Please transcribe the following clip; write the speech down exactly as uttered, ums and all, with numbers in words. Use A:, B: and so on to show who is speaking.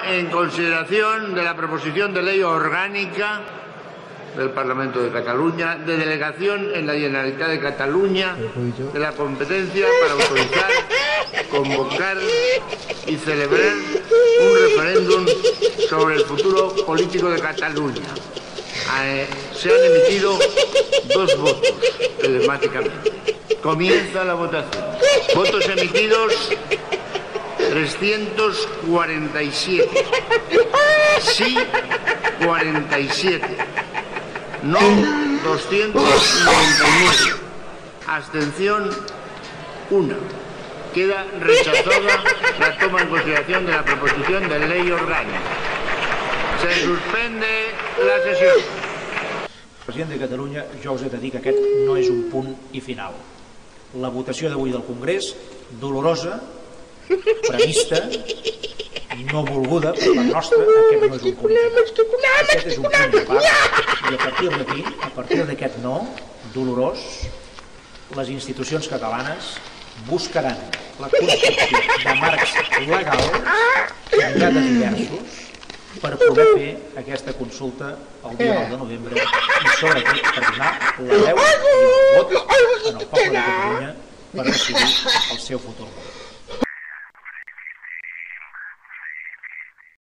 A: en consideración de la proposición de ley orgánica del Parlamento de Cataluña de delegación en la Generalitat de Cataluña de la competencia para autorizar, convocar y celebrar un referéndum sobre el futuro político de Cataluña. Eh, se han emitido dos votos telemáticamente. Comienza la votación. Votos emitidos trescientos cuarenta y siete. Sí, cuarenta y siete. No, doscientos noventa y nueve. Abstención, una. Queda rechazada la toma en consideración de la proposición de ley orgánica. Se suspende la sessió.
B: President de Catalunya, jo us he de dir que aquest no és un punt i final. La votació d'avui del Congrés, dolorosa, prevista, no volguda per la nostra, aquest no és un punt i final. Aquest és un punt de part i a partir d'aquí, a partir d'aquest no, dolorós, les institucions catalanes buscaran la construcció de marcs legals, de diversos, per poder fer aquesta consulta el dia nou de novembre i sobretot per donar la veu i el vot en el poble de Catalunya per decidir el seu futur.